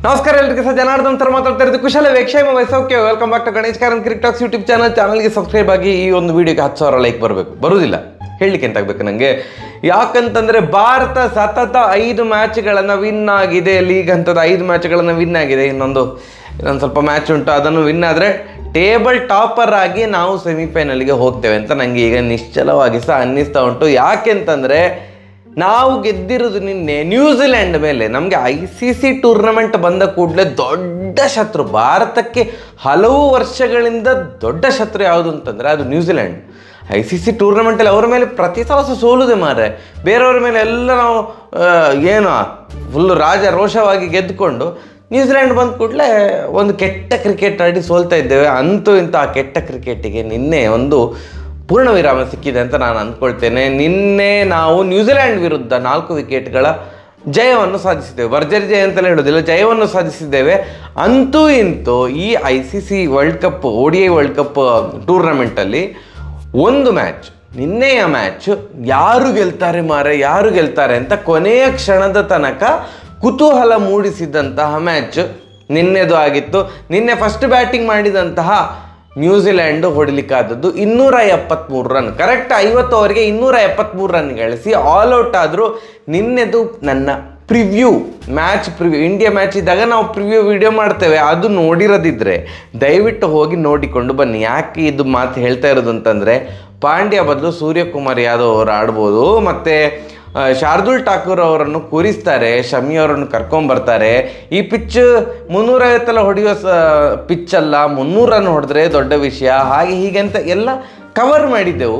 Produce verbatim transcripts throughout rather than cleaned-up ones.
ನಮಸ್ಕಾರ ಎಲ್ಲರಿಗೂ ಸಹ ಜನಾರ್ದನ್ ಸರ್ ಮಾತಾಡ್ತಾ ಇರೋದು ಕುಶಲ ವೇಕ್ಷೇಮ ವೈಸೋಕೆ welcome back to Ganesh Karanth CricTalks YouTube channel ಚಾನಲ್ಗೆ ಸಬ್ಸ್ಕ್ರೈಬ್ ಆಗಿ ಈ ಒಂದು ವಿಡಿಯೋಗೆ ಹತ್ತು ಸಾವಿರ ಲೈಕ್ ಬರಬೇಕು ಬರುವುದಿಲ್ಲ ಹೇಳಲಿಕ್ಕೆ ಅಂತ ಆಗಬೇಕು ನನಗೆ ಯಾಕಂತಂದರೆ ಭಾರತ ಸತತ ಐದು ಮ್ಯಾಚ್ಗಳನ್ನು ವಿನ್ ಆಗಿದೆ ಲೀಗ್ ಹಂತದ ಐದು ಮ್ಯಾಚ್ಗಳನ್ನು ವಿನ್ ಆಗಿದೆ ಇನ್ನೊಂದು ಇನ್ನೊಂದು ಸ್ವಲ್ಪ ಮ್ಯಾಚ್ ಉಂಟು ಅದನ್ನು ವಿನ್ ಆದರೆ ಟೇಬಲ್ ಟಾಪರ್ ಆಗಿ ನಾವು ಸೆಮಿಫೈನಲ್ಗೆ ಹೋಗ್ತೇವೆ ಅಂತ ನನಗೆ ಈಗ ನಿಶ್ಚಲವಾಗಿ ಸಹ ಅನ್ನಿಸ್ತಾ ಉಂಟು ಯಾಕೆಂತಂದರೆ ನಾವು ಗೆದ್ದಿರೋದು ನಿನ್ನೆ ನ್ಯೂಜಿಲೆಂಡ್ ಮೇಲೆ ನಮಗೆ ಐ ಸಿ ಸಿ ಟೂರ್ನಮೆಂಟ್ ಬಂದ ಕೂಡಲೇ ದೊಡ್ಡ ಶತ್ರು ಭಾರತಕ್ಕೆ ಹಲವು ವರ್ಷಗಳಿಂದ ದೊಡ್ಡ ಶತ್ರು ಯಾವುದು ಅಂತಂದರೆ ಅದು ನ್ಯೂಜಿಲೆಂಡ್ ಐ ಸಿ ಸಿ ಟೂರ್ನಮೆಂಟಲ್ಲಿ ಅವರ ಮೇಲೆ ಪ್ರತಿ ಸಲ ಸೋಲುದೆ ಮಾರೆ ಬೇರೆಯವ್ರ ಮೇಲೆ ಎಲ್ಲ ನಾವು ಏನು ಫುಲ್ಲು ರಾಜ ರೋಷವಾಗಿ ಗೆದ್ದುಕೊಂಡು ನ್ಯೂಜಿಲೆಂಡ್ ಬಂದ ಕೂಡಲೇ ಒಂದು ಕೆಟ್ಟ ಕ್ರಿಕೆಟ್ ಆಡಿ ಸೋಲ್ತಾ ಇದ್ದೇವೆ ಅಂತೂ ಇಂಥ ಆ ಕೆಟ್ಟ ಕ್ರಿಕೆಟಿಗೆ ನಿನ್ನೆ ಒಂದು ಪೂರ್ಣ ವಿರಾಮ ಸಿಕ್ಕಿದೆ ಅಂತ ನಾನು ಅಂದ್ಕೊಳ್ತೇನೆ ನಿನ್ನೆ ನಾವು ನ್ಯೂಜಿಲೆಂಡ್ ವಿರುದ್ಧ ನಾಲ್ಕು ವಿಕೆಟ್ಗಳ ಜಯವನ್ನು ಸಾಧಿಸಿದ್ದೇವೆ ಭರ್ಜರಿ ಜಯ ಅಂತಲೇ ಹೇಳೋದಿಲ್ಲ ಜಯವನ್ನು ಸಾಧಿಸಿದ್ದೇವೆ ಅಂತೂ ಇಂತೂ ಈ I C C world cup O D I world cup ಟೂರ್ನಮೆಂಟಲ್ಲಿ ಒಂದು ಮ್ಯಾಚ್ ನಿನ್ನೆಯ ಮ್ಯಾಚ್ ಯಾರು ಗೆಲ್ತಾರೆ ಮಾರೆ ಯಾರು ಗೆಲ್ತಾರೆ ಅಂತ ಕೊನೆಯ ಕ್ಷಣದ ತನಕ ಕುತೂಹಲ ಮೂಡಿಸಿದಂತಹ ಮ್ಯಾಚ್ ನಿನ್ನೆದು ಆಗಿತ್ತು ನಿನ್ನೆ ಫಸ್ಟ್ ಬ್ಯಾಟಿಂಗ್ ಮಾಡಿದಂತಹ ನ್ಯೂಜಿಲೆಂಡ್ ಹೊಡಿಲಿಕ್ಕಾದದ್ದು ಇನ್ನೂರ ಎಪ್ಪತ್ತ್ಮೂರು ರನ್ ಕರೆಕ್ಟ್ ಐವತ್ತು ಓವರ್ಗೆ ಇನ್ನೂರ ಎಪ್ಪತ್ತ್ಮೂರು ರನ್ ಗಳಿಸಿ ಆಲ್ ಔಟ್ ಆದರೂ ನಿನ್ನೆದು ನನ್ನ preview match preview India match ಇದ್ದಾಗ ನಾವು ಪ್ರಿವ್ಯೂ ವಿಡಿಯೋ ಮಾಡ್ತೇವೆ ಅದು ನೋಡಿರೋದಿದ್ದರೆ ದಯವಿಟ್ಟು ಹೋಗಿ ನೋಡಿಕೊಂಡು ಬನ್ನಿ ಯಾಕೆ ಇದು ಮಾತು ಹೇಳ್ತಾ ಇರೋದು ಅಂತಂದರೆ ಪಾಂಡ್ಯ ಬದಲು ಸೂರ್ಯಕುಮಾರ್ ಯಾದವ್ ಅವರು ಆಡ್ಬೋದು ಮತ್ತು ಶಾರ್ದುಲ್ ಠಾಕೂರ್ ಅವರನ್ನು ಕೂರಿಸ್ತಾರೆ ಶಮಿ ಅವರನ್ನು ಕರ್ಕೊಂಬರ್ತಾರೆ ಈ ಪಿಚ್ ಮುನ್ನೂರೈವತ್ತೆಲ್ಲ ಹೊಡೆಯುವ ಸ ಪಿಚ್ಚಲ್ಲ ಮುನ್ನೂರು ರನ್ ಹೊಡೆದ್ರೆ ದೊಡ್ಡ ವಿಷಯ ಹಾಗೆ ಹೀಗೆ ಅಂತ ಎಲ್ಲ ಕವರ್ ಮಾಡಿದ್ದೆವು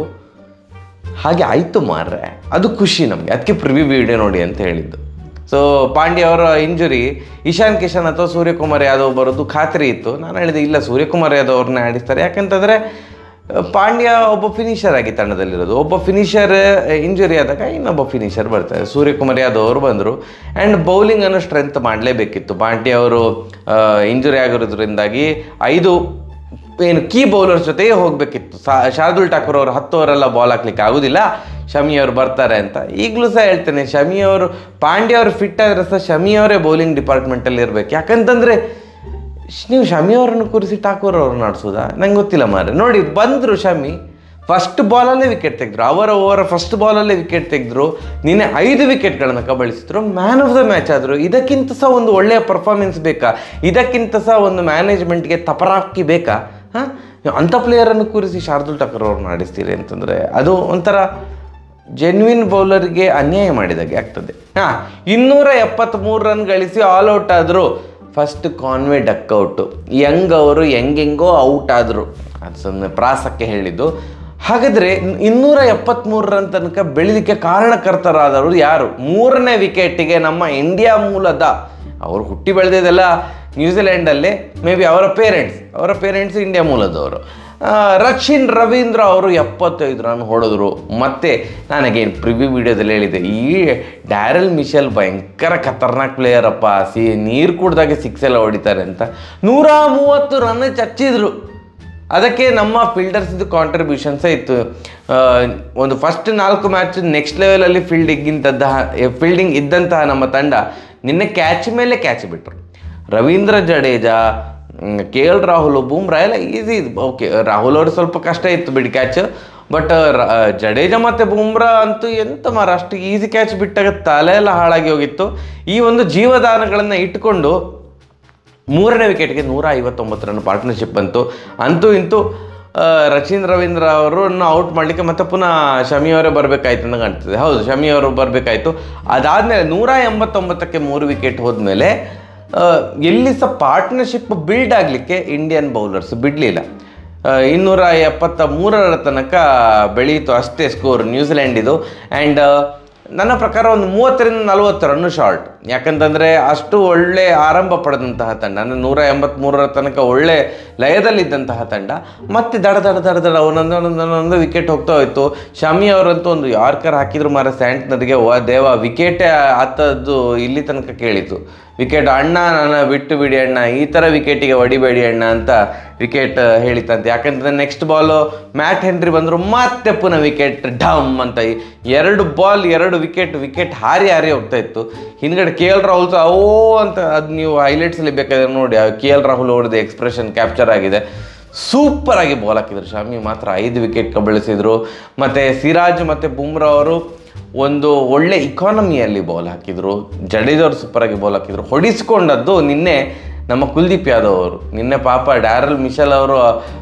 ಹಾಗೆ ಆಯಿತು ಮಾರ್ರೆ ಅದು ಖುಷಿ ನಮಗೆ ಅದಕ್ಕೆ ಪ್ರಿವ್ಯೂ ವಿಡಿಯೋ ನೋಡಿ ಅಂತ ಹೇಳಿದ್ದು ಸೊ ಪಾಂಡ್ಯ ಅವರ ಇಂಜುರಿ ಇಶಾನ್ ಕಿಶನ್ ಅಥವಾ ಸೂರ್ಯಕುಮಾರ್ ಯಾದವ್ ಬರೋದು ಖಾತ್ರಿ ಇತ್ತು ನಾನು ಹೇಳಿದೆ ಇಲ್ಲ ಸೂರ್ಯಕುಮಾರ್ ಯಾದವ್ ಅವ್ರನ್ನ ಆಡಿಸ್ತಾರೆ ಯಾಕಂತಂದರೆ ಪಾಂಡ್ಯ ಒಬ್ಬ ಫಿನಿಷರ್ ಆಗಿ ತಂಡದಲ್ಲಿರೋದು ಒಬ್ಬ ಫಿನಿಷರ್ ಇಂಜುರಿ ಆದಾಗ ಇನ್ನೊಬ್ಬ ಫಿನಿಷರ್ ಬರ್ತಾರೆ ಸೂರ್ಯಕುಮಾರ್ ಯಾದವ್ ಅವರು ಬಂದರು ಆ್ಯಂಡ್ ಬೌಲಿಂಗನ್ನು ಸ್ಟ್ರೆಂತ್ ಮಾಡಲೇಬೇಕಿತ್ತು ಪಾಂಡ್ಯ ಅವರು ಇಂಜುರಿ ಆಗಿರೋದ್ರಿಂದಾಗಿ ಐದು ಏನು ಕೀ ಬೌಲರ್ಸ್ ಜೊತೆಗೆ ಹೋಗಬೇಕಿತ್ತು ಸಾ ಶಾರ್ದುಲ್ ಠಾಕೂರ್ ಅವರು ಹತ್ತು ಓವರೆಲ್ಲ ಬಾಲ್ ಹಾಕ್ಲಿಕ್ಕೆ ಆಗೋದಿಲ್ಲ ಶಮಿ ಅವರು ಬರ್ತಾರೆ ಅಂತ ಈಗಲೂ ಸಹ ಹೇಳ್ತೇನೆ ಶಮಿ ಅವರು ಪಾಂಡ್ಯ ಅವರು ಫಿಟ್ ಆದರೆ ಸಹ ಶಮಿ ಅವರೇ ಬೌಲಿಂಗ್ ಡಿಪಾರ್ಟ್ಮೆಂಟಲ್ಲಿ ಇರಬೇಕು ಯಾಕಂತಂದರೆ ನೀವು ಶಮಿ ಅವರನ್ನು ಕೂರಿಸಿ ಠಾಕೂರ್ ಅವ್ರನ್ನ ಆಡಿಸೋದಾ ನಂಗೆ ಗೊತ್ತಿಲ್ಲ ಮಾರೆ ನೋಡಿ ಬಂದರು ಶಮಿ ಫಸ್ಟ್ ಬಾಲಲ್ಲೇ ವಿಕೆಟ್ ತೆಗೆದ್ರು ಅವರ ಓವರ ಫಸ್ಟ್ ಬಾಲಲ್ಲೇ ವಿಕೆಟ್ ತೆಗೆದ್ರು ನಿನ್ನೆ ಐದು ವಿಕೆಟ್ಗಳನ್ನು ಕಬಳಿಸಿದ್ರು ಮ್ಯಾನ್ ಆಫ್ ದ ಮ್ಯಾಚ್ ಆದರು ಇದಕ್ಕಿಂತ ಸಹ ಒಂದು ಒಳ್ಳೆಯ ಪರ್ಫಾರ್ಮೆನ್ಸ್ ಬೇಕಾ ಇದಕ್ಕಿಂತ ಸಹ ಒಂದು ಮ್ಯಾನೇಜ್ಮೆಂಟ್ಗೆ ತಪರಾಕಿ ಬೇಕಾ ಹಾಂ ಅಂಥ ಪ್ಲೇಯರನ್ನು ಕೂರಿಸಿ ಶಾರ್ದುಲ್ ಠಾಕೂರ್ ಅವ್ರನ್ನ ಆಡಿಸ್ತೀರಿ ಅಂತಂದರೆ ಅದು ಒಂಥರ ಜೆನ್ವಿನ್ ಬೌಲರ್ಗೆ ಅನ್ಯಾಯ ಮಾಡಿದಾಗೆ ಆಗ್ತದೆ ಹಾಂ ಇನ್ನೂರ ಎಪ್ಪತ್ತ್ಮೂರು ರನ್ ಗಳಿಸಿ ಆಲ್ ಔಟ್ ಆದರು ಫಸ್ಟ್ ಕಾನ್ವೆ ಡಕ್ಔಟು ಯಂಗ್ ಅವರು ಹೆಂಗೆಂಗೋ ಔಟ್ ಆದರು ಅದು ಸುಮ್ಮನೆ ಪ್ರಾಸಕ್ಕೆ ಹೇಳಿದ್ದು ಹಾಗಾದರೆ ಇನ್ನೂರ ಎಪ್ಪತ್ತ್ಮೂರು ರನ್ ತನಕ ಬೆಳೀಲಿಕ್ಕೆ ಕಾರಣಕರ್ತರಾದವರು ಯಾರು ಮೂರನೇ ವಿಕೆಟಿಗೆ ನಮ್ಮ ಇಂಡಿಯಾ ಮೂಲದ ಅವರು ಹುಟ್ಟಿ ಬೆಳೆದಿದ್ದೆಲ್ಲ ನ್ಯೂಜಿಲೆಂಡಲ್ಲೇ ಮೇ ಬಿ ಅವರ ಪೇರೆಂಟ್ಸ್ ಅವರ ಪೇರೆಂಟ್ಸ್ ಇಂಡಿಯಾ ಮೂಲದವರು ರಚಿನ್ ರವೀಂದ್ರ ಅವರು ಎಪ್ಪತ್ತೈದು ರನ್ ಹೊಡೆದ್ರು ಮತ್ತು ನನಗೇನು ಪ್ರಿವ್ಯೂ ವಿಡಿಯೋದಲ್ಲಿ ಹೇಳಿದೆ ಈ ಡ್ಯಾರೆಲ್ ಮಿಶೆಲ್ ಭಯಂಕರ ಖತರ್ನಾಕ್ ಪ್ಲೇಯರಪ್ಪ ಸಿ ನೀರು ಕುಡ್ದಾಗೆ ಸಿಕ್ಸ್ ಎಲ್ಲ ಹೊಡಿತಾರೆ ಅಂತ ನೂರ ಮೂವತ್ತು ರನ್ ಚಚ್ಚಿದ್ರು ಅದಕ್ಕೆ ನಮ್ಮ ಫೀಲ್ಡರ್ಸ್ದು ಕಾಂಟ್ರಿಬ್ಯೂಷನ್ಸೇ ಇತ್ತು ಒಂದು ಫಸ್ಟ್ ನಾಲ್ಕು ಮ್ಯಾಚ್ ನೆಕ್ಸ್ಟ್ ಲೆವೆಲಲ್ಲಿ ಫೀಲ್ಡಿಂಗ್ ಇಂತಹ ಫೀಲ್ಡಿಂಗ್ ಇದ್ದಂತಹ ನಮ್ಮ ತಂಡ ನಿನ್ನೆ ಕ್ಯಾಚ್ ಮೇಲೆ ಕ್ಯಾಚ್ ಬಿಟ್ಟರು ರವೀಂದ್ರ ಜಡೇಜಾ ಕೆ ಎಲ್ ರಾಹುಲ್ ಬೂಮ್ರಾ ಎಲ್ಲ ಈಸಿ ಇದು ಓಕೆ ರಾಹುಲ್ ಅವರು ಸ್ವಲ್ಪ ಕಷ್ಟ ಇತ್ತು ಬಿಡಿ ಕ್ಯಾಚ್ ಬಟ್ ಜಡೇಜಾ ಮತ್ತು ಬೂಮ್ರಾ ಅಂತೂ ಎಂತ ಮಾರ ಅಷ್ಟು ಈಸಿ ಕ್ಯಾಚ್ ಬಿಟ್ಟಾಗ ತಲೆ ಎಲ್ಲ ಹಾಳಾಗಿ ಹೋಗಿತ್ತು ಈ ಒಂದು ಜೀವದಾನಗಳನ್ನು ಇಟ್ಕೊಂಡು ಮೂರನೇ ವಿಕೆಟ್ಗೆ ನೂರ ಐವತ್ತೊಂಬತ್ತು ರನ್ ಪಾರ್ಟ್ನರ್ಶಿಪ್ ಬಂತು ಅಂತೂ ಇಂತೂ ರಚಿನ್ ರವೀಂದ್ರ ಅವರನ್ನು ಔಟ್ ಮಾಡಲಿಕ್ಕೆ ಮತ್ತೆ ಪುನಃ ಶಮಿ ಅವರೇ ಬರಬೇಕಾಯ್ತು ಅಂತ ಕಾಣ್ತದೆ ಹೌದು ಶಮಿ ಅವರು ಬರಬೇಕಾಯ್ತು ಅದಾದಮೇಲೆ ನೂರ ಎಂಬತ್ತೊಂಬತ್ತಕ್ಕೆ ಮೂರು ವಿಕೆಟ್ ಹೋದ್ಮೇಲೆ ಎಲ್ಲಿ ಸಹ ಪಾರ್ಟ್ನರ್ಶಿಪ್ ಬಿಲ್ಡ್ ಆಗಲಿಕ್ಕೆ ಇಂಡಿಯನ್ ಬೌಲರ್ಸ್ ಬಿಡಲಿಲ್ಲ ಇನ್ನೂರ ಎಪ್ಪತ್ತ ಮೂರರ ತನಕ ಬೆಳೆಯಿತು ಅಷ್ಟೇ ಸ್ಕೋರ್ ನ್ಯೂಜಿಲೆಂಡ್ ಇದು ಆ್ಯಂಡ್ ನನ್ನ ಪ್ರಕಾರ ಒಂದು ಮೂವತ್ತರಿಂದ ನಲವತ್ತು ರನ್ನು ಶಾರ್ಟ್ ಯಾಕಂತಂದರೆ ಅಷ್ಟು ಒಳ್ಳೆ ಆರಂಭ ಪಡೆದಂತಹ ತಂಡ ಅಂದರೆ ನೂರ ಎಂಬತ್ತ್ಮೂರರ ತನಕ ಒಳ್ಳೆ ಲಯದಲ್ಲಿದ್ದಂತಹ ತಂಡ ಮತ್ತು ದಡ ದಡ ದಡ ದಡ ಒಂದೊಂದು ಒಂದೊಂದೊಂದು ವಿಕೆಟ್ ಹೋಗ್ತಾ ಹೋಯಿತು ಶಮಿ ಅವರಂತೂ ಒಂದು ಯಾರ್ಕರ್ ಹಾಕಿದ್ರು ಮಾರ ಸ್ಯಾಂಟ್ನರಿಗೆ ವಾ ದೇವ ವಿಕೆಟೇ ಹತ್ತದ್ದು ಇಲ್ಲಿ ತನಕ ಕೇಳಿತು ವಿಕೆಟ್ ಅಣ್ಣ ನನ್ನ ಬಿಟ್ಟು ಬಿಡಿ ಅಣ್ಣ ಈ ಥರ ವಿಕೆಟಿಗೆ ಹೊಡಿಬೇಡಿ ಅಣ್ಣ ಅಂತ ವಿಕೆಟ್ ಹೇಳಿತಂತೆ ಯಾಕಂತಂದರೆ ನೆಕ್ಸ್ಟ್ ಬಾಲು ಮ್ಯಾಟ್ ಹೆನ್ರಿ ಬಂದರು ಮತ್ತೆ ಪುನಃ ವಿಕೆಟ್ ಡಮ್ ಅಂತ ಎರಡು ಬಾಲ್ ಎರಡು ವಿಕೆಟ್ ವಿಕೆಟ್ ಹಾರಿ ಹಾರಿ ಹೋಗ್ತಾ ಇತ್ತು ಹಿಂದ್ಗಡೆ ಕೆ ಎಲ್ ರಾಹುಲ್ ಸಹ ಓ ಅಂತ ಅದು ನೀವು ಹೈಲೈಟ್ಸಲ್ಲಿ ಬೇಕಾದ್ರೆ ನೋಡಿ, ಕೆ ಎಲ್ ರಾಹುಲ್ ಅವ್ರದ್ದು ಎಕ್ಸ್ಪ್ರೆಷನ್ ಕ್ಯಾಪ್ಚರ್ ಆಗಿದೆ. ಸೂಪರ್ ಆಗಿ ಬಾಲ್ ಹಾಕಿದ್ರು. ಶಾಮಿ ಮಾತ್ರ ಐದು ವಿಕೆಟ್ ಕಬಳಿಸಿದ್ರು. ಮತ್ತು ಸಿರಾಜ್ ಮತ್ತು ಬುಮ್ರಾ ಅವರು ಒಂದು ಒಳ್ಳೆ ಇಕಾನಮಿಯಲ್ಲಿ ಬಾಲ್ ಹಾಕಿದರು. ಜಡೇಜವ್ರು ಸೂಪರಾಗಿ ಬಾಲ್ ಹಾಕಿದರು. ಹೊಡಿಸ್ಕೊಂಡದ್ದು ನಿನ್ನೆ ನಮ್ಮ ಕುಲ್ದೀಪ್ ಯಾದವ್ ಅವರು. ನಿನ್ನೆ ಪಾಪ ಡ್ಯಾರಲ್ ಮಿಶೆಲ್ ಅವರು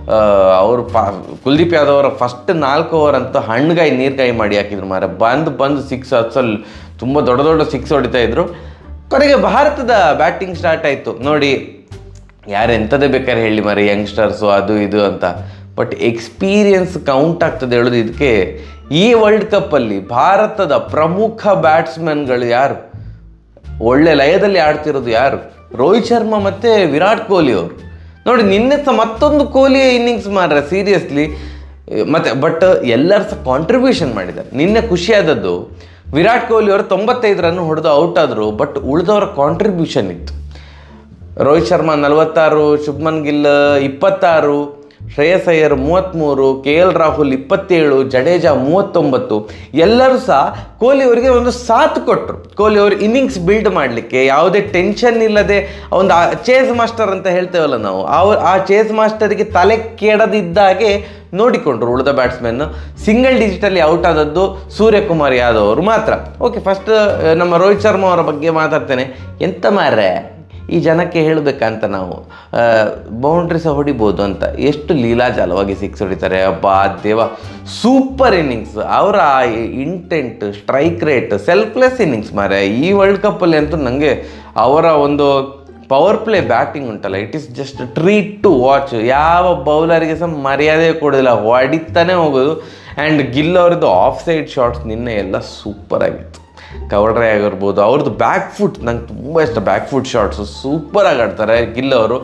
ಅವರು ಪಾ ಕುಲ್ದೀಪ್ ಯಾದವ್ ಅವರ ಫಸ್ಟ್ ನಾಲ್ಕು ಓವರ್ ಅಂತೂ ಹಣ್ಣುಗಾಯಿ ನೀರ್ಗಾಯಿ ಮಾಡಿ ಹಾಕಿದ್ರು ಮಾರ. ಬಂದು ಬಂದು ಸಿಕ್ಸ್ ಹತ್ಸಲ್ಲಿ ತುಂಬ ದೊಡ್ಡ ದೊಡ್ಡ ಸಿಕ್ಸ್ ಹೊಡಿತಾ ಇದ್ರು. ಕೊನೆಗೆ ಭಾರತದ ಬ್ಯಾಟಿಂಗ್ ಸ್ಟಾರ್ಟ್ ಆಯಿತು. ನೋಡಿ, ಯಾರು ಎಂಥದೇ ಬೇಕಾದ್ರೆ ಹೇಳಿ ಮಾರಿ, ಯಂಗ್ಸ್ಟರ್ಸು ಅದು ಇದು ಅಂತ, ಬಟ್ ಎಕ್ಸ್ಪೀರಿಯನ್ಸ್ ಕೌಂಟ್ ಆಗ್ತದೆ ಹೇಳೋದು. ಇದಕ್ಕೆ ಈ ವರ್ಲ್ಡ್ ಕಪ್ಪಲ್ಲಿ ಭಾರತದ ಪ್ರಮುಖ ಬ್ಯಾಟ್ಸ್ಮನ್ಗಳು ಯಾರು, ಒಳ್ಳೆ ಲಯದಲ್ಲಿ ಆಡ್ತಿರೋದು ಯಾರು? ರೋಹಿತ್ ಶರ್ಮಾ ಮತ್ತು ವಿರಾಟ್ ಕೊಹ್ಲಿ ಅವರು. ನೋಡಿ, ನಿನ್ನೆ ಸಹ ಮತ್ತೊಂದು ಕೊಹ್ಲಿ ಇನ್ನಿಂಗ್ಸ್ ಮಾರ್ರೆ ಸೀರಿಯಸ್ಲಿ. ಮತ್ತು ಬಟ್ ಎಲ್ಲರೂ ಸಹ ಕಾಂಟ್ರಿಬ್ಯೂಷನ್ ಮಾಡಿದ್ದಾರೆ. ನಿನ್ನೆ ಖುಷಿಯಾದದ್ದು ವಿರಾಟ್ ಕೊಹ್ಲಿ ಅವರು ತೊಂಬತ್ತೈದು ರನ್ ಹೊಡೆದು ಔಟ್ ಆದರು, ಬಟ್ ಉಳಿದವರ ಕಾಂಟ್ರಿಬ್ಯೂಷನ್ ಇತ್ತು. ರೋಹಿತ್ ಶರ್ಮಾ ನಲವತ್ತಾರು, ಶುಭ್ಮನ್ ಗಿಲ್ ಇಪ್ಪತ್ತಾರು, ಶ್ರೇಯಸ್ ಅಯ್ಯರ್ ಮೂವತ್ತ್ಮೂರು, ಕೆ ಎಲ್ ರಾಹುಲ್ ಇಪ್ಪತ್ತೇಳು, ಜಡೇಜಾ ಮೂವತ್ತೊಂಬತ್ತು. ಎಲ್ಲರೂ ಸಹ ಕೊಹ್ಲಿ ಅವರಿಗೆ ಒಂದು ಸಾಥ್ ಕೊಟ್ಟರು. ಕೊಹ್ಲಿ ಅವರು ಇನ್ನಿಂಗ್ಸ್ ಬಿಲ್ಡ್ ಮಾಡಲಿಕ್ಕೆ ಯಾವುದೇ ಟೆನ್ಷನ್ ಇಲ್ಲದೆ ಒಂದು ಚೇಸ್ ಮಾಸ್ಟರ್ ಅಂತ ಹೇಳ್ತೇವಲ್ಲ ನಾವು, ಅವ್ರು ಆ ಚೇಸ್ ಮಾಸ್ಟರಿಗೆ ತಲೆ ಕೆಡದಿದ್ದಾಗೆ ನೋಡಿಕೊಂಡ್ರು ಉಳಿದ ಬ್ಯಾಟ್ಸ್ಮನ್. ಸಿಂಗಲ್ ಡಿಜಿಟಲ್ಲಿ ಔಟ್ ಆದದ್ದು ಸೂರ್ಯಕುಮಾರ್ ಯಾದವ್ ಅವರು ಮಾತ್ರ. ಓಕೆ, ಫಸ್ಟ್ ನಮ್ಮ ರೋಹಿತ್ ಶರ್ಮಾ ಅವರ ಬಗ್ಗೆ ಮಾತಾಡ್ತೇನೆ. ಎಂತ ಮಾರ್ರೆ ಈ ಜನಕ್ಕೆ ಹೇಳಬೇಕಂತ ನಾವು, ಬೌಂಡ್ರಿ ಸಹ ಹೊಡಿಬೋದು ಅಂತ, ಎಷ್ಟು ಲೀಲಾಜಾಲವಾಗಿ ಸಿಕ್ಸ್ ಹೊಡಿತಾರೆ. ಅಬ್ಬಾ ದೇವ, ಸೂಪರ್ ಇನ್ನಿಂಗ್ಸ್ ಅವರ intent, strike rate, selfless innings ಮಾರೆ. ಈ ವರ್ಲ್ಡ್ ಕಪ್ಪಲ್ಲಿ ಅಂತೂ ನನಗೆ ಅವರ ಒಂದು ಪವರ್ ಪ್ಲೇ ಬ್ಯಾಟಿಂಗ್ ಉಂಟಲ್ಲ, it is just treat to watch. ಯಾವ ಬೌಲರಿಗೆ ಸಹ ಮರ್ಯಾದೆ ಕೊಡೋದಿಲ್ಲ, ಹೊಡಿತಾನೆ ಹೋಗೋದು. ಆ್ಯಂಡ್ ಗಿಲ್ ಅವ್ರದ್ದು ಆಫ್ ಸೈಡ್ ಶಾಟ್ಸ್ ನಿನ್ನೆ ಎಲ್ಲ ಸೂಪರ್ ಆಗಿತ್ತು. ಕವರ್ಡ್ರೈ ಆಗಿರ್ಬೋದು, ಅವ್ರದ್ದು ಬ್ಯಾಕ್ ಫುಟ್ ನಂಗೆ ತುಂಬ ಇಷ್ಟ. ಬ್ಯಾಕ್ ಫುಟ್ ಶಾಟ್ಸು ಸೂಪರಾಗಿ ಆಡ್ತಾರೆ ಗಿಲ್ ಅವರು.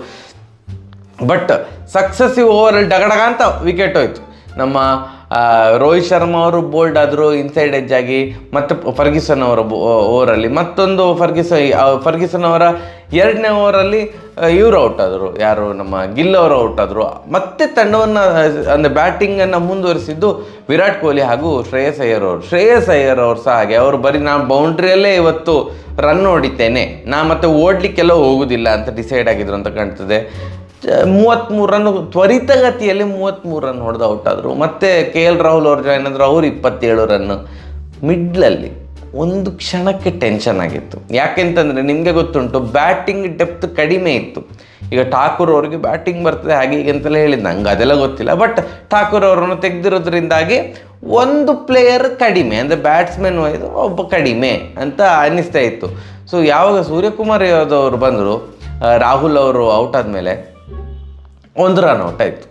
ಬಟ್ ಸಕ್ಸಸಿವ್ ಓವರಲ್ಲಿ ಡಗಡಗ ಅಂತ ವಿಕೆಟ್ ಹೋಯ್ತು. ನಮ್ಮ ರೋಹಿತ್ ಶರ್ಮಾ ಅವರು ಬೋಲ್ಡ್ ಆದರು ಇನ್ಸೈಡ್ ಎಜ್ ಆಗಿ. ಮತ್ತು ಫರ್ಗ್ಯೂಸನ್ ಅವರ ಓವರಲ್ಲಿ ಮತ್ತೊಂದು ಫರ್ಗ್ಯೂಸನ್ ಫರ್ಗ್ಯೂಸನ್ ಅವರ ಎರಡನೇ ಓವರಲ್ಲಿ ಇವರು ಔಟ್ ಆದರು, ಯಾರು ನಮ್ಮ ಗಿಲ್ ಅವರು ಔಟ್ ಆದರು. ಮತ್ತೆ ತಂಡವನ್ನು ಅಂದರೆ ಬ್ಯಾಟಿಂಗನ್ನು ಮುಂದುವರಿಸಿದ್ದು ವಿರಾಟ್ ಕೊಹ್ಲಿ ಹಾಗೂ ಶ್ರೇಯಸ್ ಅಯ್ಯರ್ ಅವರು. ಶ್ರೇಯಸ್ ಅಯ್ಯರ್ ಅವರು ಸಹ ಹಾಗೆ, ಅವರು ಬರೀ ನಾನು ಬೌಂಡ್ರಿಯಲ್ಲೇ ಇವತ್ತು ರನ್ ಹೊಡಿತೇನೆ, ನಾ ಮತ್ತೆ ಓಡಲಿಕ್ಕೆಲ್ಲ ಹೋಗೋದಿಲ್ಲ ಅಂತ ಡಿಸೈಡ್ ಆಗಿದ್ರು ಅಂತ ಕಾಣ್ತದೆ. ಮೂವತ್ತ್ಮೂರು ರನ್ ತ್ವರಿತಗತಿಯಲ್ಲಿ ಮೂವತ್ತ್ಮೂರು ರನ್ ಹೊಡೆದು ಔಟ್ ಆದರು. ಮತ್ತು ಕೆ ಎಲ್ ರಾಹುಲ್ ಅವರು ಜಾಯ್ನ್ ಆದರು, ಅವರು ಇಪ್ಪತ್ತೇಳು ರನ್ನು. ಮಿಡ್ಲಲ್ಲಿ ಒಂದು ಕ್ಷಣಕ್ಕೆ ಟೆನ್ಷನ್ ಆಗಿತ್ತು. ಯಾಕೆಂತಂದರೆ ನಿಮಗೆ ಗೊತ್ತುಂಟು, ಬ್ಯಾಟಿಂಗ್ ಡೆಪ್ತ್ ಕಡಿಮೆ ಇತ್ತು. ಈಗ ಠಾಕೂರ್ ಅವ್ರಿಗೆ ಬ್ಯಾಟಿಂಗ್ ಬರ್ತದೆ ಹಾಗೆ ಹೀಗೆ ಅಂತೆಲ್ಲ ಹೇಳಿದ್ದು, ನಂಗೆ ಅದೆಲ್ಲ ಗೊತ್ತಿಲ್ಲ. ಬಟ್ ಠಾಕೂರ್ ಅವರನ್ನು ತೆಗೆದಿರೋದ್ರಿಂದಾಗಿ ಒಂದು ಪ್ಲೇಯರ್ ಕಡಿಮೆ, ಅಂದರೆ ಬ್ಯಾಟ್ಸ್ಮನ್ ವೈಸ್ ಒಬ್ಬ ಕಡಿಮೆ ಅಂತ ಅನ್ನಿಸ್ತಾ ಇತ್ತು. ಸೊ ಯಾವಾಗ ಸೂರ್ಯಕುಮಾರ್ ಯಾದವ್ ಅವರು ಬಂದರು, ರಾಹುಲ್ ಅವರು ಔಟ್ ಆದಮೇಲೆ ಒಂದು ರನ್ ಔಟ್ ಆಯಿತು.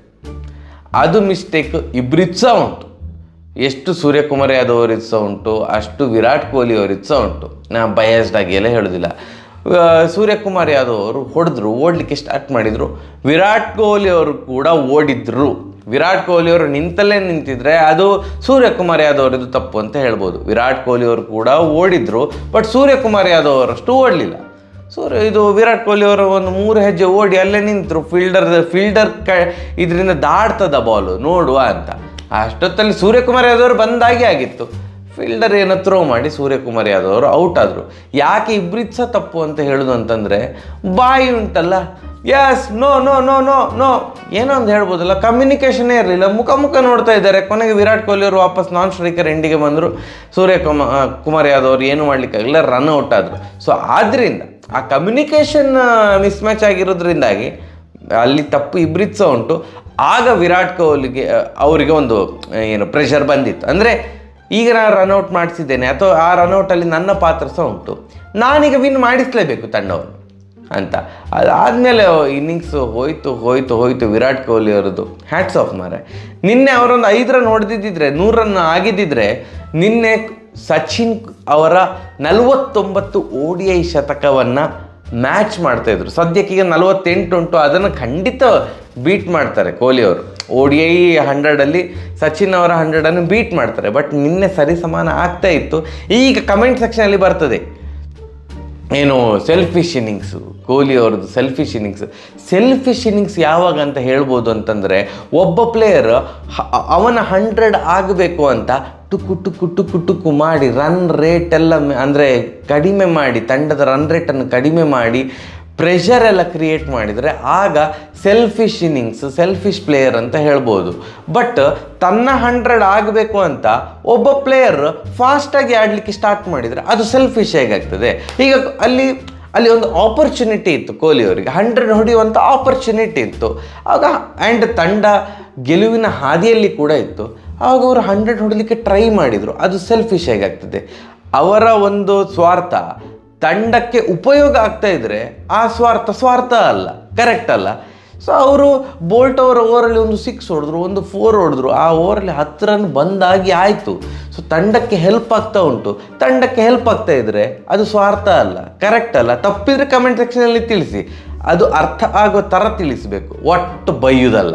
ಅದು ಮಿಸ್ಟೇಕ್ ಇಬ್ಬರಿದ್ದು ಸಹ ಉಂಟು. ಎಷ್ಟು ಸೂರ್ಯಕುಮಾರ್ ಯಾದವ್ ಅವರಿದ್ದು ಸಹ ಉಂಟು, ಅಷ್ಟು ವಿರಾಟ್ ಕೊಹ್ಲಿ ಅವರಿದ್ದು ಸಹ ಉಂಟು. ನಾ ಬಯಾಸ್ಡ್ ಆಗಿ ಎಲ್ಲ ಹೇಳೋದಿಲ್ಲ. ಸೂರ್ಯಕುಮಾರ್ ಯಾದವ್ ಅವರು ಹೊಡೆದ್ರು, ಓಡಲಿಕ್ಕೆ ಸ್ಟಾರ್ಟ್ ಮಾಡಿದರು. ವಿರಾಟ್ ಕೊಹ್ಲಿ ಅವರು ಕೂಡ ಓಡಿದ್ರು. ವಿರಾಟ್ ಕೊಹ್ಲಿ ಅವರು ನಿಂತಲ್ಲೇ ನಿಂತಿದ್ರೆ ಅದು ಸೂರ್ಯಕುಮಾರ್ ಯಾದವ್ ಅವರದ್ದು ತಪ್ಪು ಅಂತ ಹೇಳ್ಬೋದು. ವಿರಾಟ್ ಕೊಹ್ಲಿ ಅವರು ಕೂಡ ಓಡಿದ್ರು, ಬಟ್ ಸೂರ್ಯಕುಮಾರ್ ಯಾದವ್ ಅವರಷ್ಟು ಓಡಲಿಲ್ಲ. ಸೂರ್ಯ ಇದು ವಿರಾಟ್ ಕೊಹ್ಲಿ ಅವರು ಒಂದು ಮೂರು ಹೆಜ್ಜೆ ಓಡಿ ಅಲ್ಲೇ ನಿಂತರು. ಫೀಲ್ಡರ್ ಫೀಲ್ಡರ್ ಕ ಇದರಿಂದ ದಾಡ್ತದ ಬಾಲು ನೋಡುವ ಅಂತ. ಅಷ್ಟೊತ್ತಲ್ಲಿ ಸೂರ್ಯಕುಮಾರ್ ಯಾದವ್ ಅವರು ಬಂದಾಗೆ ಆಗಿತ್ತು. ಫೀಲ್ಡರ್ ಏನೋ ಥ್ರೋ ಮಾಡಿ ಸೂರ್ಯಕುಮಾರ್ ಯಾದವ್ ಅವರು ಔಟ್ ಆದರು. ಯಾಕೆ ಇಬ್ಬರಿದ್ದು ಸಹ ತಪ್ಪು ಅಂತ ಹೇಳೋದು ಅಂತಂದರೆ, ಬಾಯಿ ಉಂಟಲ್ಲ, yes no no no no no ಏನೋ ಒಂದು ಹೇಳ್ಬೋದಲ್ಲ, ಕಮ್ಯುನಿಕೇಷನ್ನೇ ಇರಲಿಲ್ಲ. ಮುಖ ಮುಖ ನೋಡ್ತಾ ಇದ್ದಾರೆ. ಕೊನೆಗೆ ವಿರಾಟ್ ಕೊಹ್ಲಿ ಅವರು ವಾಪಸ್ ನಾನ್ ಸ್ಟ್ರೈಕರ್ ಎಂಡಿಗೆ ಬಂದರು. ಸೂರ್ಯಕುಮಾರ್ ಕುಮಾರ್ ಯಾದವ್ ಅವರು ಏನು ಮಾಡಲಿಕ್ಕಾಗಲಿಲ್ಲ, ರನ್ ಔಟ್ ಆದರು. ಸೊ ಆದ್ದರಿಂದ ಆ ಕಮ್ಯುನಿಕೇಷನ್ ಮಿಸ್ ಮ್ಯಾಚ್ ಆಗಿರೋದ್ರಿಂದಾಗಿ ಅಲ್ಲಿ ತಪ್ಪು ಇಬ್ಬರಿದ್ದು ಸಹ ಉಂಟು. ಆಗ ವಿರಾಟ್ ಕೊಹ್ಲಿಗೆ ಅವರಿಗೆ ಒಂದು ಏನು ಪ್ರೆಷರ್ ಬಂದಿತ್ತು, ಅಂದರೆ ಈಗ ನಾನು ರನ್ಔಟ್ ಮಾಡಿಸಿದ್ದೇನೆ ಅಥವಾ ಆ ರನ್ಔಟಲ್ಲಿ ನನ್ನ ಪಾತ್ರ ಸಹ ಉಂಟು, ನಾನೀಗ ವಿನ್ ಮಾಡಿಸಲೇಬೇಕು ತಂಡವನ್ನು ಅಂತ. ಅದಾದಮೇಲೆ ಇನ್ನಿಂಗ್ಸ್ ಹೋಯ್ತು ಹೋಯ್ತು ಹೋಯ್ತು ವಿರಾಟ್ ಕೊಹ್ಲಿ ಅವರದ್ದು. ಹ್ಯಾಟ್ಸ್ ಆಫ್ ಮಾರೆ. ನಿನ್ನೆ ಅವರೊಂದು ಐದು ರನ್ ಹೊಡೆದಿದ್ದಿದ್ರೆ, ನೂರು ರನ್ ಆಗಿದ್ದಿದ್ರೆ, ನಿನ್ನೆ ಸಚಿನ್ ಅವರ ನಲವತ್ತೊಂಬತ್ತು ಓ ಡಿ ಐ ಶತಕವನ್ನು ಮ್ಯಾಚ್ ಮಾಡ್ತಾಯಿದ್ರು. ಸದ್ಯಕ್ಕೆ ಈಗ ನಲವತ್ತೆಂಟು ಉಂಟು, ಅದನ್ನು ಖಂಡಿತ ಬೀಟ್ ಮಾಡ್ತಾರೆ ಕೊಹ್ಲಿ ಅವರು. ಓ ಡಿ ಐ ಹಂಡ್ರೆಡಲ್ಲಿ ಸಚಿನ್ ಅವರ ಹಂಡ್ರೆಡನ್ನು ಬೀಟ್ ಮಾಡ್ತಾರೆ. ಬಟ್ ನಿನ್ನೆ ಸರಿ ಸಮಾನ ಆಗ್ತಾ ಇತ್ತು. ಈಗ ಕಮೆಂಟ್ ಸೆಕ್ಷನಲ್ಲಿ ಬರ್ತದೆ, ಏನು ಸೆಲ್ಫಿಶ್ ಇನ್ನಿಂಗ್ಸು, ಕೊಹ್ಲಿ ಅವ್ರದ್ದು ಸೆಲ್ಫಿಶ್ ಇನ್ನಿಂಗ್ಸ್. ಸೆಲ್ಫಿಶ್ ಇನ್ನಿಂಗ್ಸ್ ಯಾವಾಗ ಅಂತ ಹೇಳ್ಬೋದು ಅಂತಂದರೆ, ಒಬ್ಬ ಪ್ಲೇಯರ್ ಅವನ ಹಂಡ್ರೆಡ್ ಆಗಬೇಕು ಅಂತ ಟುಕು ಟುಕು ಟುಕು ಟುಕು ಮಾಡಿ ರನ್ ರೇಟ್ ಎಲ್ಲ ಅಂದರೆ ಕಡಿಮೆ ಮಾಡಿ, ತಂಡದ ರನ್ ರೇಟನ್ನು ಕಡಿಮೆ ಮಾಡಿ ಪ್ರೆಷರ್ ಎಲ್ಲ ಕ್ರಿಯೇಟ್ ಮಾಡಿದರೆ ಆಗ ಸೆಲ್ಫಿಶ್ ಇನ್ನಿಂಗ್ಸ್, ಸೆಲ್ಫಿಶ್ ಪ್ಲೇಯರ್ ಅಂತ ಹೇಳ್ಬೋದು. ಬಟ್ ತನ್ನ ಹಂಡ್ರೆಡ್ ಆಗಬೇಕು ಅಂತ ಒಬ್ಬ ಪ್ಲೇಯರ್ ಫಾಸ್ಟಾಗಿ ಆಡಲಿಕ್ಕೆ ಸ್ಟಾರ್ಟ್ ಮಾಡಿದರೆ ಅದು ಸೆಲ್ಫಿಶ್ ಹೇಗಾಗ್ತದೆ? ಈಗ ಅಲ್ಲಿ ಅಲ್ಲಿ ಒಂದು ಆಪರ್ಚುನಿಟಿ ಇತ್ತು ಕೊಹ್ಲಿ ಅವರಿಗೆ, ಹಂಡ್ರೆಡ್ ಹೊಡೆಯುವಂಥ ಆಪರ್ಚುನಿಟಿ ಇತ್ತು ಆಗ, ಆ್ಯಂಡ್ ತಂಡ ಗೆಲುವಿನ ಹಾದಿಯಲ್ಲಿ ಕೂಡ ಇತ್ತು. ಆವಾಗ ಅವರು ಹಂಡ್ರೆಡ್ ಹೊಡಲಿಕ್ಕೆ ಟ್ರೈ ಮಾಡಿದರು. ಅದು ಸೆಲ್ಫಿಶ್ ಹೇಗಾಗ್ತದೆ? ಅವರ ಒಂದು ಸ್ವಾರ್ಥ ತಂಡಕ್ಕೆ ಉಪಯೋಗ ಆಗ್ತಾ ಇದ್ದರೆ ಆ ಸ್ವಾರ್ಥ ಸ್ವಾರ್ಥ ಅಲ್ಲ, ಕರೆಕ್ಟ್ ಅಲ್ಲ. ಸೊ ಅವರು ಬೋಲ್ಟ್ ಅವರ ಓವರಲ್ಲಿ ಒಂದು ಸಿಕ್ಸ್ ಹೊಡೆದ್ರು, ಒಂದು ಫೋರ್ ಹೊಡೆದ್ರು, ಆ ಓವರಲ್ಲಿ ಹತ್ತು ರನ್ ಬಂದಾಗಿ ಆಯಿತು. ಸೊ ತಂಡಕ್ಕೆ ಹೆಲ್ಪ್ ಆಗ್ತಾ ಉಂಟು, ತಂಡಕ್ಕೆ ಹೆಲ್ಪ್ ಆಗ್ತಾ ಇದ್ದರೆ ಅದು ಸ್ವಾರ್ಥ ಅಲ್ಲ, ಕರೆಕ್ಟ್ ಅಲ್ಲ. ತಪ್ಪಿದರೆ ಕಮೆಂಟ್ ಸೆಕ್ಷನಲ್ಲಿ ತಿಳಿಸಿ, ಅದು ಅರ್ಥ ಆಗೋ ಥರ ತಿಳಿಸಬೇಕು, ಒಟ್ಟು ಬೈಯುವುದಲ್ಲ.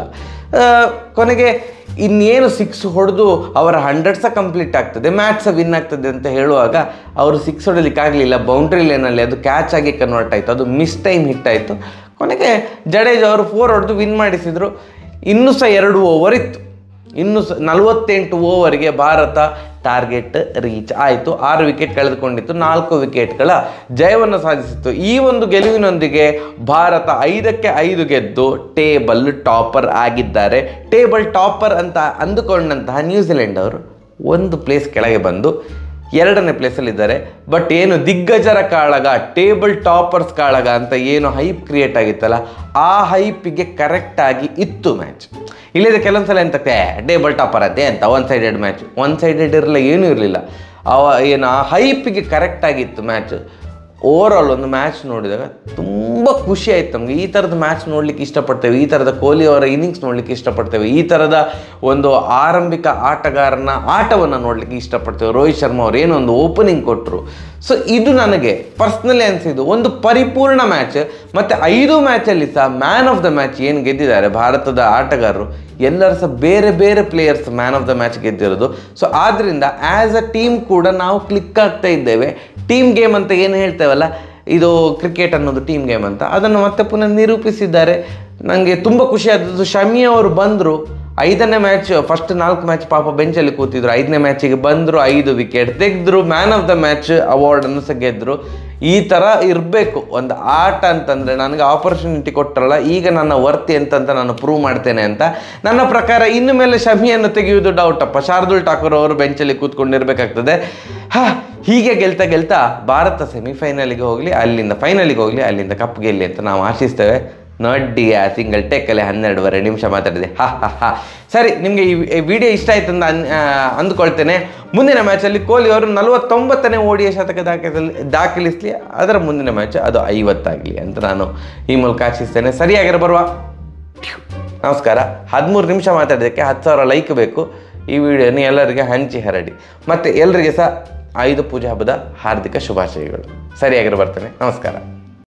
ಕೊನೆಗೆ ಇನ್ನೇನು ಸಿಕ್ಸ್ ಹೊಡೆದು ಅವರ ಹಂಡ್ರೆಡ್ ಸಹ ಕಂಪ್ಲೀಟ್ ಆಗ್ತದೆ, ಮ್ಯಾಚ್ ಸಹ ವಿನ್ ಆಗ್ತದೆ ಅಂತ ಹೇಳುವಾಗ ಅವರು ಸಿಕ್ಸ್ ಹೊಡಲಿಕ್ಕಾಗಲಿಲ್ಲ. ಬೌಂಡ್ರಿ ಲೈನಲ್ಲಿ ಅದು ಕ್ಯಾಚ್ ಆಗಿ ಕನ್ವರ್ಟ್ ಆಯಿತು, ಅದು ಮಿಸ್ ಟೈಮ್ ಹಿಟ್ ಆಯಿತು. ಕೊನೆಗೆ ಜಡೇಜಾ ಅವರು ಫೋರ್ ಹೊಡೆದು ವಿನ್ ಮಾಡಿಸಿದರು. ಇನ್ನೂ ಸಹ ಎರಡು ಓವರ್ ಇತ್ತು, ಇನ್ನು ಸ ನಲವತ್ತೆಂಟು ಓವರ್ಗೆ ಭಾರತ ಟಾರ್ಗೆಟ್ ರೀಚ್ ಆಯಿತು. ಆರು ವಿಕೆಟ್ ಕಳೆದುಕೊಂಡಿತ್ತು, ನಾಲ್ಕು ವಿಕೆಟ್ಗಳ ಜಯವನ್ನು ಸಾಧಿಸಿತ್ತು. ಈ ಒಂದು ಗೆಲುವಿನೊಂದಿಗೆ ಭಾರತ ಐದಕ್ಕೆ ಐದು ಗೆದ್ದು ಟೇಬಲ್ ಟಾಪರ್ ಆಗಿದ್ದಾರೆ. ಟೇಬಲ್ ಟಾಪರ್ ಅಂತ ಅಂದುಕೊಂಡಂತಹ ನ್ಯೂಜಿಲೆಂಡ್ ಅವರು ಒಂದು ಪ್ಲೇಸ್ ಕೆಳಗೆ ಬಂದು ಎರಡನೇ ಪ್ಲೇಸಲ್ಲಿದ್ದಾರೆ. ಬಟ್ ಏನು ದಿಗ್ಗಜರ ಕಾಳಗ, ಟೇಬಲ್ ಟಾಪರ್ಸ್ ಕಾಳಗ ಅಂತ ಏನು ಹೈಪ್ ಕ್ರಿಯೇಟ್ ಆಗಿತ್ತಲ್ಲ, ಆ ಹೈಪಿಗೆ ಕರೆಕ್ಟಾಗಿ ಇತ್ತು ಮ್ಯಾಚ್. ಇಲ್ಲದೆ ಕೆಲವೊಂದು ಸಲ ಎಂತ ಟೇಬಲ್ ಟಾಪರ್ ಅಂತೆ ಅಂತ one sided match, one sided ಇರಲಿಲ್ಲ, ಏನೂ ಇರಲಿಲ್ಲ. ಅವ ಏನು ಆ ಹೈಪಿಗೆ ಕರೆಕ್ಟಾಗಿತ್ತು ಮ್ಯಾಚ್. ಓವರಾಲ್ ಒಂದು ಮ್ಯಾಚ್ ನೋಡಿದಾಗ ತುಂಬ ಖುಷಿ ಆಯಿತು ನಮಗೆ. ಈ ಥರದ ಮ್ಯಾಚ್ ನೋಡಲಿಕ್ಕೆ ಇಷ್ಟಪಡ್ತೇವೆ, ಈ ಥರದ ಕೊಹ್ಲಿ ಅವರ ಇನ್ನಿಂಗ್ಸ್ ನೋಡಲಿಕ್ಕೆ ಇಷ್ಟಪಡ್ತೇವೆ, ಈ ಥರದ ಒಂದು ಆರಂಭಿಕ ಆಟಗಾರನ ಆಟವನ್ನು ನೋಡಲಿಕ್ಕೆ ಇಷ್ಟಪಡ್ತೇವೆ. ರೋಹಿತ್ ಶರ್ಮಾ ಅವರು ಏನೋ ಒಂದು ಓಪನಿಂಗ್ ಕೊಟ್ಟರು. ಸೊ ಇದು ನನಗೆ ಪರ್ಸ್ನಲಿ ಅನಿಸಿದ್ದು ಒಂದು ಪರಿಪೂರ್ಣ ಮ್ಯಾಚ್. ಮತ್ತು ಐದು ಮ್ಯಾಚಲ್ಲಿ ಸಹ ಮ್ಯಾನ್ ಆಫ್ ದ ಮ್ಯಾಚ್ ಏನು ಗೆದ್ದಿದ್ದಾರೆ ಭಾರತದ ಆಟಗಾರರು, ಎಲ್ಲರೂ ಸಹ ಬೇರೆ ಬೇರೆ players man of the match ಗೆದ್ದಿರೋದು. ಸೊ ಆದ್ದರಿಂದ ಆ್ಯಸ್ ಅ ಟೀಮ್ ಕೂಡ ನಾವು ಕ್ಲಿಕ್ ಆಗ್ತಾ ಇದ್ದೇವೆ. ಟೀಮ್ ಗೇಮ್ ಅಂತ ಏನು ಹೇಳ್ತೇವಲ್ಲ, ಇದು ಕ್ರಿಕೆಟ್ ಅನ್ನೋದು ಟೀಮ್ ಗೇಮ್ ಅಂತ, ಅದನ್ನು ಮತ್ತೆ ಪುನಃ ನಿರೂಪಿಸಿದ್ದಾರೆ. ನನಗೆ ತುಂಬ ಖುಷಿ ಆದದ್ದು, ಶಮಿ ಅವರು ಬಂದರು ಐದನೇ ಮ್ಯಾಚ್, ಫಸ್ಟ್ ನಾಲ್ಕು ಮ್ಯಾಚ್ ಪಾಪ ಬೆಂಚಲ್ಲಿ ಕೂತಿದ್ರು, ಐದನೇ ಮ್ಯಾಚಿಗೆ ಬಂದರು, ಐದು ವಿಕೆಟ್ ತೆಗೆದ್ರು, ಮ್ಯಾನ್ ಆಫ್ ದ ಮ್ಯಾಚ್ ಅವಾರ್ಡನ್ನು ಸಹ ಗೆದ್ದರು. ಈ ಥರ ಇರಬೇಕು ಒಂದು ಆಟ ಅಂತಂದರೆ. ನನಗೆ ಆಪರ್ಚುನಿಟಿ ಕೊಟ್ಟರಲ್ಲ, ಈಗ ನನ್ನ ವರ್ತಿ ಅಂತಂತ ನಾನು ಪ್ರೂವ್ ಮಾಡ್ತೇನೆ ಅಂತ. ನನ್ನ ಪ್ರಕಾರ ಇನ್ನು ಮೇಲೆ ಶಮಿಯನ್ನು ತೆಗೆಯುವುದು ಡೌಟಪ್ಪ. ಶಾರ್ದುಲ್ ಠಾಕೂರ್ ಅವರು ಬೆಂಚಲ್ಲಿ ಕೂತ್ಕೊಂಡಿರ್ಬೇಕಾಗ್ತದೆ. ಹಾ, ಹೀಗೆ ಗೆಲ್ತಾ ಗೆಲ್ತಾ ಭಾರತ ಸೆಮಿಫೈನಲಿಗೆ ಹೋಗಲಿ, ಅಲ್ಲಿಂದ ಫೈನಲಿಗೆ ಹೋಗಲಿ, ಅಲ್ಲಿಂದ ಕಪ್ ಗೆಲ್ಲಿ ಅಂತ ನಾವು ಆಶಿಸ್ತೇವೆ. ನೋಡಿ ಆ ಸಿಂಗಲ್ ಟೇಕಲ್ಲಿ ಹನ್ನೆರಡುವರೆ ನಿಮಿಷ ಮಾತಾಡಿದೆ. ಹಾ ಹಾ ಹಾ ಸರಿ, ನಿಮಗೆ ಈ ವಿಡಿಯೋ ಇಷ್ಟ ಆಯ್ತು ಅಂತ ಅನ್ ಅಂದ್ಕೊಳ್ತೇನೆ. ಮುಂದಿನ ಮ್ಯಾಚಲ್ಲಿ ಕೊಹ್ಲಿ ಅವರು ನಲವತ್ತೊಂಬತ್ತನೇ ಓಡಿಯ ಶತಕ ದಾಖಲಿ ದಾಖಲಿಸಲಿ, ಅದರ ಮುಂದಿನ ಮ್ಯಾಚ್ ಅದು ಐವತ್ತಾಗಲಿ ಅಂತ ನಾನು ಈ ಮೂಲಕ ಆಶಿಸ್ತೇನೆ. ಸರಿಯಾಗಿರೋ ಬರುವ ನಮಸ್ಕಾರ. ಹದಿಮೂರು ನಿಮಿಷ ಮಾತಾಡೋದಕ್ಕೆ ಹತ್ತು ಸಾವಿರ ಲೈಕ್ ಬೇಕು. ಈ ವಿಡಿಯೋನ ಎಲ್ಲರಿಗೆ ಹಂಚಿ ಹರಡಿ. ಮತ್ತು ಎಲ್ಲರಿಗೆ ಸಹ ಆಯುಧ ಪೂಜೆ ಹಬ್ಬದ ಹಾರ್ದಿಕ ಶುಭಾಶಯಗಳು. ಸರಿಯಾಗಿರೋ ಬರ್ತೇನೆ. ನಮಸ್ಕಾರ.